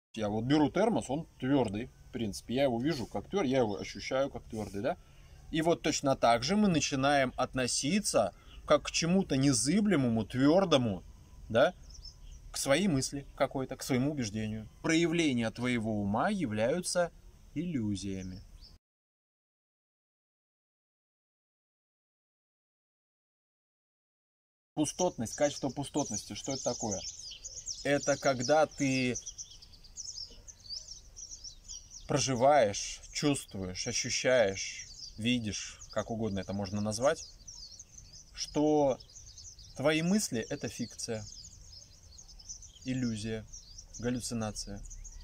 Я вот беру термос, он твердый, в принципе. Я его вижу как твердый, я его ощущаю как твердый, да? И вот точно так же мы начинаем относиться как к чему-то незыблемому, твердому, да? К своей мысли какой-то, к своему убеждению. Проявления твоего ума являются иллюзиями. Пустотность, качество пустотности, что это такое? Это когда ты проживаешь, чувствуешь, ощущаешь, видишь, как угодно это можно назвать, что твои мысли – это фикция, иллюзия, галлюцинация,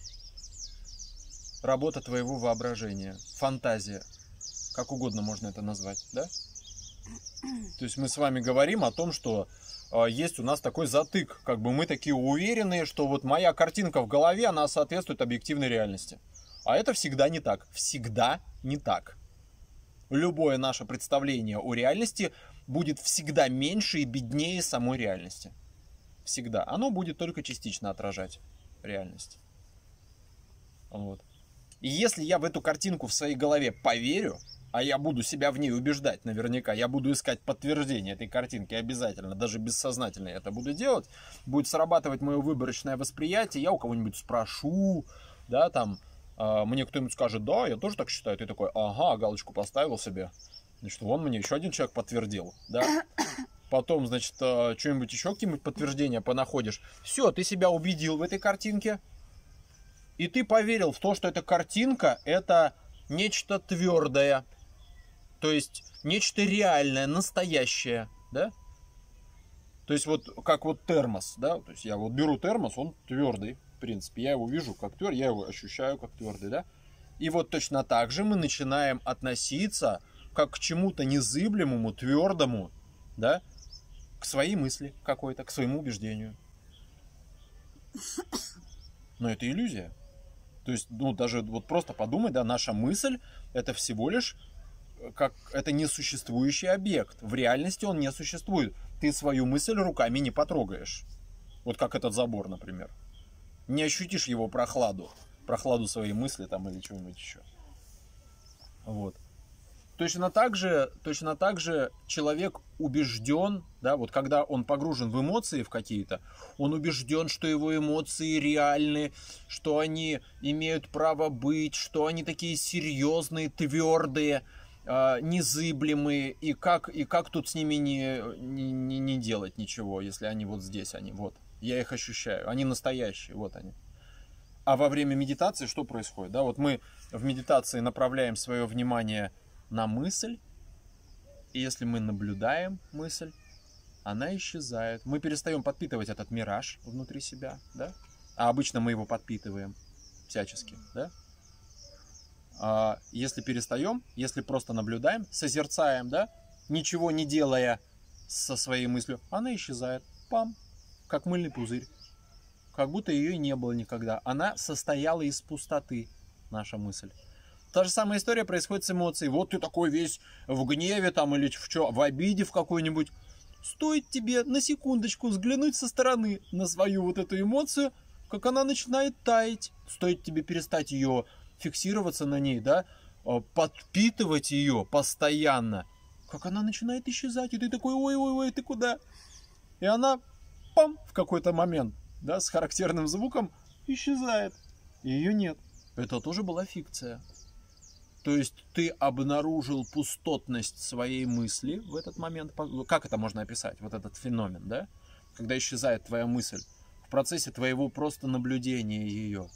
работа твоего воображения, фантазия, как угодно можно это назвать, да? То есть мы с вами говорим о том, что есть у нас такой затык, как бы мы такие уверенные, что вот моя картинка в голове, она соответствует объективной реальности. А это всегда не так. Всегда не так. Любое наше представление о реальности будет всегда меньше и беднее самой реальности. Всегда. Оно будет только частично отражать реальность. Вот. И если я в эту картинку в своей голове поверю, а я буду себя в ней убеждать наверняка, я буду искать подтверждение этой картинки обязательно, даже бессознательно я это буду делать, будет срабатывать мое выборочное восприятие, я у кого-нибудь спрошу, да, там, мне кто-нибудь скажет, да, я тоже так считаю, ты такой, ага, галочку поставил себе, значит, вон мне еще один человек подтвердил, да, потом, значит, что-нибудь еще, какие-нибудь подтверждения понаходишь, все, ты себя убедил в этой картинке, и ты поверил в то, что эта картинка, это нечто твердое, то есть нечто реальное, настоящее, да? То есть вот как вот термос, да? То есть я вот беру термос, он твердый, в принципе. Я его вижу как твердый, я его ощущаю как твердый, да? И вот точно так же мы начинаем относиться как к чему-то незыблемому, твердому, да? К своей мысли какой-то, к своему убеждению. Но это иллюзия. То есть, ну, даже вот просто подумай, да, наша мысль это всего лишь как это несуществующий объект. В реальности он не существует. Ты свою мысль руками не потрогаешь. Вот как этот забор, например. Не ощутишь его прохладу. Прохладу своей мысли там или чего-нибудь еще. Вот. Точно так же человек убежден, да, вот когда он погружен в эмоции в какие-то, он убежден, что его эмоции реальны, что они имеют право быть, что они такие серьезные, твердые, незыблемые, и как тут с ними не делать ничего, если они вот здесь, они вот, я их ощущаю, они настоящие, вот они. А во время медитации что происходит? Да, вот мы в медитации направляем свое внимание на мысль, и если мы наблюдаем мысль, она исчезает. Мы перестаем подпитывать этот мираж внутри себя, да? А обычно мы его подпитываем всячески, да? А если перестаем, если просто наблюдаем, созерцаем, да, ничего не делая со своей мыслью, она исчезает, пам, как мыльный пузырь, как будто ее и не было никогда. Она состояла из пустоты, наша мысль. Та же самая история происходит с эмоцией. Вот ты такой весь в гневе там или в обиде в какой-нибудь. Стоит тебе на секундочку взглянуть со стороны на свою вот эту эмоцию, как она начинает таять. Стоит тебе перестать ее фиксироваться на ней, да, подпитывать ее постоянно, как она начинает исчезать, и ты такой, ой, ты куда? И она, пам, в какой-то момент, да, с характерным звуком исчезает, и ее нет. Это тоже была фикция. То есть ты обнаружил пустотность своей мысли в этот момент. Как это можно описать, вот этот феномен, да? Когда исчезает твоя мысль в процессе твоего просто наблюдения ее.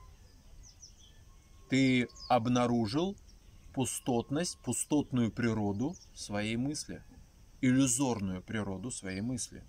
Ты обнаружил пустотность, пустотную природу своей мысли, иллюзорную природу своей мысли.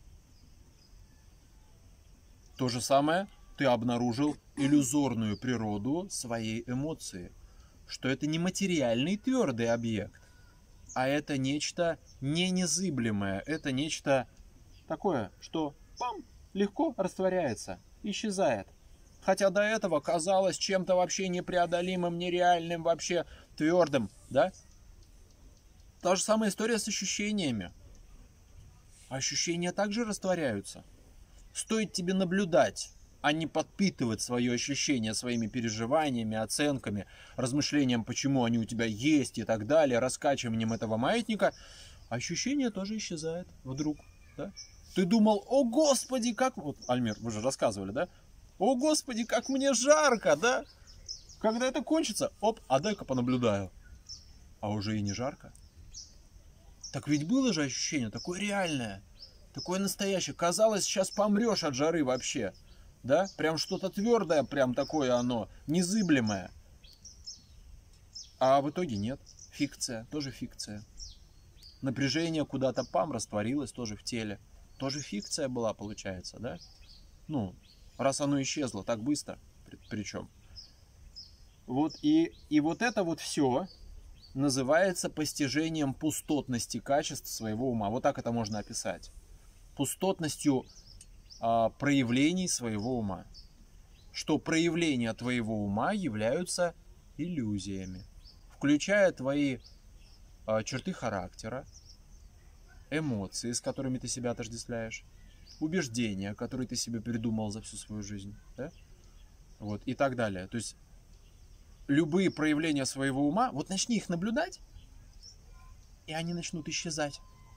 То же самое ты обнаружил иллюзорную природу своей эмоции, что это не материальный твердый объект, а это нечто не незыблемое, это нечто такое, что пам, легко растворяется, исчезает. Хотя до этого казалось чем-то вообще непреодолимым, нереальным, вообще твердым, да? Та же самая история с ощущениями. Ощущения также растворяются. Стоит тебе наблюдать а не подпитывать свое ощущение своими переживаниями, оценками, размышлением, почему они у тебя есть и так далее, раскачиванием этого маятника, ощущение тоже исчезает вдруг. Да? Ты думал, о господи, как... Вот, Альмир, вы же рассказывали, да? О господи, как мне жарко, да? Когда это кончится, оп, а дай-ка понаблюдаю. А уже и не жарко. Так ведь было же ощущение такое реальное, такое настоящее. Казалось, сейчас помрешь от жары вообще. Да? Прям что-то твердое, прям такое оно, незыблемое. А в итоге нет. Фикция, тоже фикция. Напряжение куда-то растворилось тоже в теле. Тоже фикция была, получается, да? Ну, раз оно исчезло так быстро, причем. Вот и вот это вот все называется постижением пустотности качеств своего ума. Вот так это можно описать. Пустотностью проявлений своего ума. Что проявления твоего ума являются иллюзиями, включая твои черты характера, эмоции, с которыми ты себя отождествляешь, убеждения, которые ты себе придумал за всю свою жизнь, да? Вот, и так далее. То есть любые проявления своего ума, вот начни их наблюдать, и они начнут исчезать.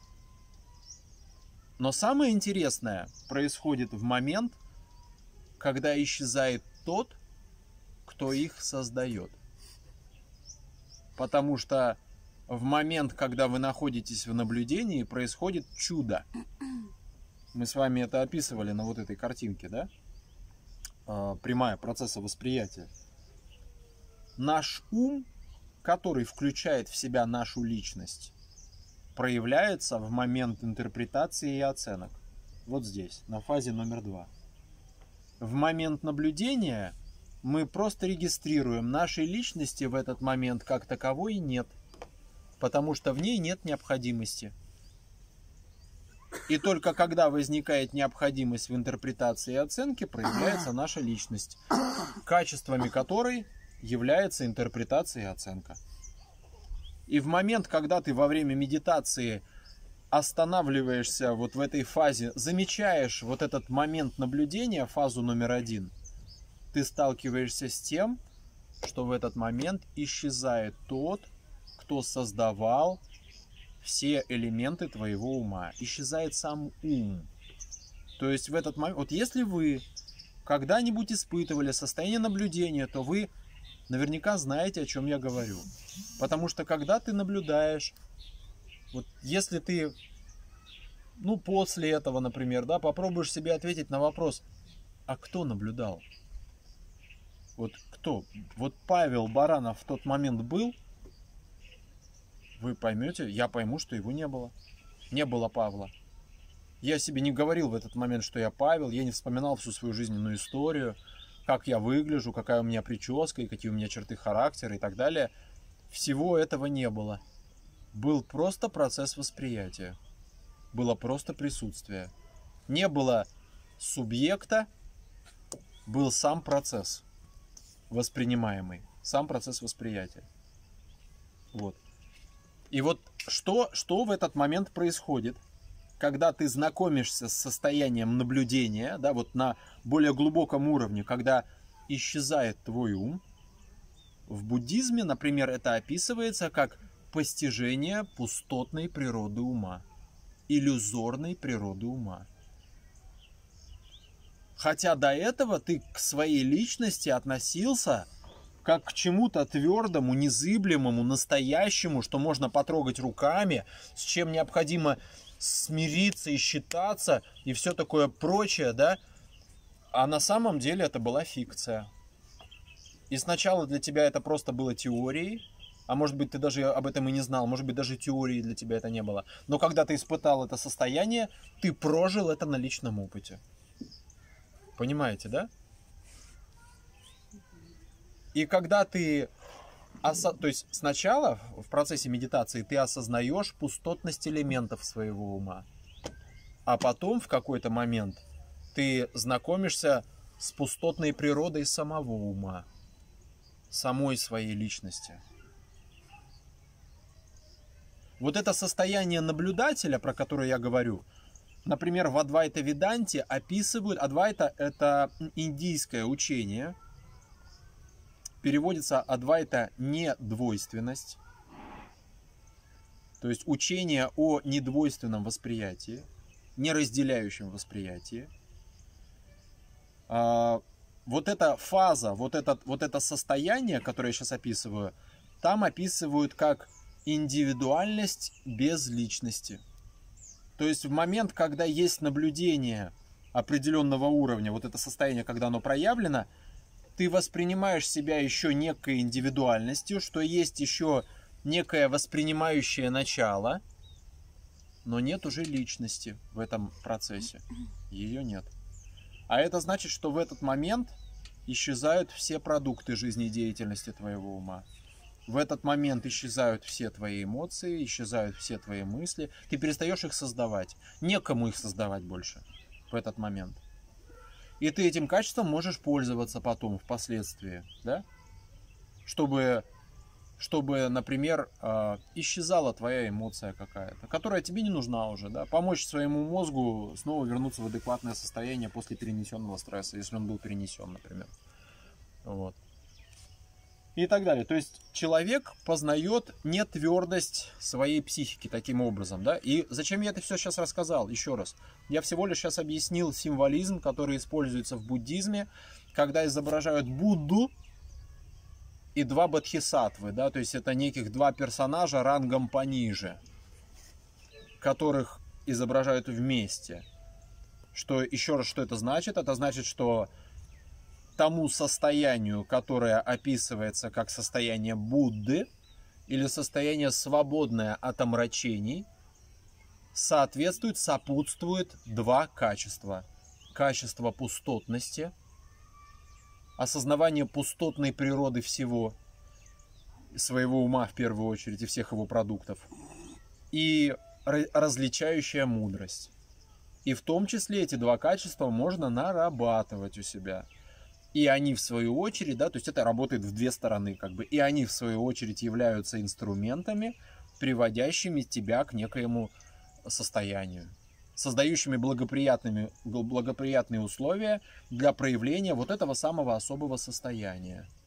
Но самое интересное происходит в момент, когда исчезает тот, кто их создает. Потому что в момент, когда вы находитесь в наблюдении, происходит чудо. Мы с вами это описывали на вот этой картинке, да? Прямая процесса восприятия. Наш ум, который включает в себя нашу личность, проявляется в момент интерпретации и оценок. Вот здесь, на фазе номер 2. В момент наблюдения мы просто регистрируем, нашей личности в этот момент как таковой нет. Потому что в ней нет необходимости. И только когда возникает необходимость в интерпретации и оценке, проявляется наша личность, качествами которой является интерпретация и оценка. И в момент, когда ты во время медитации останавливаешься вот в этой фазе, замечаешь вот этот момент наблюдения, фазу номер 1, ты сталкиваешься с тем, что в этот момент исчезает тот, кто создавал все элементы твоего ума. Исчезает сам ум. То есть в этот момент, вот если вы когда-нибудь испытывали состояние наблюдения, то вы наверняка знаете, о чем я говорю. Потому что когда ты наблюдаешь, вот если ты, ну после этого, например, да, попробуешь себе ответить на вопрос, а кто наблюдал? Вот кто? Вот Павел Баранов в тот момент был? Вы поймете, я пойму, что его не было. Не было Павла. Я себе не говорил в этот момент, что я Павел, я не вспоминал всю свою жизненную историю, как я выгляжу, какая у меня прическа и какие у меня черты характера и так далее. Всего этого не было. Был просто процесс восприятия. Было просто присутствие. Не было субъекта, был сам процесс воспринимаемый, сам процесс восприятия. Вот. И вот что в этот момент происходит, когда ты знакомишься с состоянием наблюдения, да, вот на более глубоком уровне, когда исчезает твой ум. В буддизме, например, это описывается как постижение пустотной природы ума, иллюзорной природы ума. Хотя до этого ты к своей личности относился как к чему-то твердому, незыблемому, настоящему, что можно потрогать руками, с чем необходимо смириться и считаться, и все такое прочее, да? А на самом деле это была фикция. И сначала для тебя это просто было теорией, а может быть ты даже об этом и не знал, может быть даже теории для тебя это не было. Но когда ты испытал это состояние, ты прожил это на личном опыте. Понимаете, да? И когда ты, то есть сначала в процессе медитации ты осознаешь пустотность элементов своего ума, а потом в какой-то момент ты знакомишься с пустотной природой самого ума, самой своей личности. Вот это состояние наблюдателя, про которое я говорю, например, в Адвайта Веданте описывают... Адвайта — это индийское учение. Переводится Адвайта недвойственность. То есть учение о недвойственном восприятии, неразделяющем восприятии. Вот эта фаза, вот это состояние, которое я сейчас описываю, там описывают как индивидуальность без личности. То есть в момент, когда есть наблюдение определенного уровня, вот это состояние, когда оно проявлено, ты воспринимаешь себя еще некой индивидуальностью, что есть еще некое воспринимающее начало, но нет уже личности в этом процессе. Ее нет. А это значит, что в этот момент исчезают все продукты жизнедеятельности твоего ума. В этот момент исчезают все твои эмоции, исчезают все твои мысли. Ты перестаешь их создавать. Некому их создавать больше в этот момент. И ты этим качеством можешь пользоваться потом, впоследствии, да? Чтобы, например, исчезала твоя эмоция какая-то, которая тебе не нужна уже, да? Помочь своему мозгу снова вернуться в адекватное состояние после перенесенного стресса, если он был перенесен, например. Вот. И так далее. То есть человек познает нетвердость своей психики таким образом, да? И зачем я это все сейчас рассказал? Еще раз. Я всего лишь сейчас объяснил символизм, который используется в буддизме, когда изображают Будду и два бодхисаттвы, да? То есть это неких два персонажа рангом пониже, которых изображают вместе. Что, еще раз, что это значит? Это значит, что тому состоянию, которое описывается как состояние Будды или состояние свободное от омрачений, сопутствует два качества. Качество пустотности, осознавание пустотной природы всего, своего ума в первую очередь и всех его продуктов, и различающая мудрость. И в том числе эти два качества можно нарабатывать у себя. И они в свою очередь, да, то есть это работает в две стороны, как бы, и они в свою очередь являются инструментами, приводящими тебя к некоему состоянию, создающими благоприятные условия для проявления вот этого самого особого состояния.